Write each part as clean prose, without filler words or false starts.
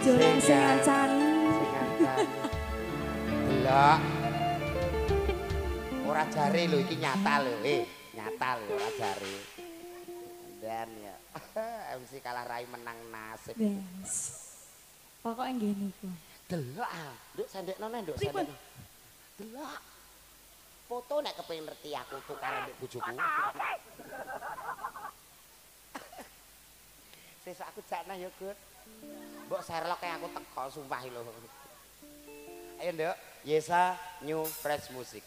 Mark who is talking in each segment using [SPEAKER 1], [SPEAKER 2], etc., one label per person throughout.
[SPEAKER 1] Joleng sing ngancani.
[SPEAKER 2] Delok. Ora jare lho iki nyata lho, nyata lho ora jare. Dan ya MC kalah rai menang nasib.
[SPEAKER 1] Yes. Pokoknya ngene iku.
[SPEAKER 2] Delok ah, nduk sendekno nek nduk sendekno. Delok. Foto nek kepengin ngerti aku tukaran mbek bojoku. Sesuk aku jakna ya, Gut. Mbok Sherlock yang aku teko sumpah lho. Ayo, Nduk. Yesa New Fresh Music.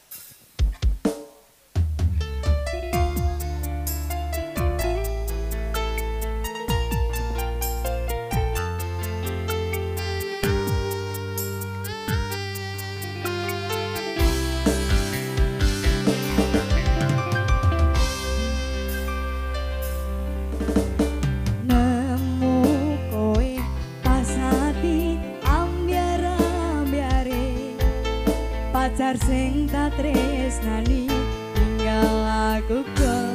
[SPEAKER 1] Pacar sing tak tresnani tinggal aku kok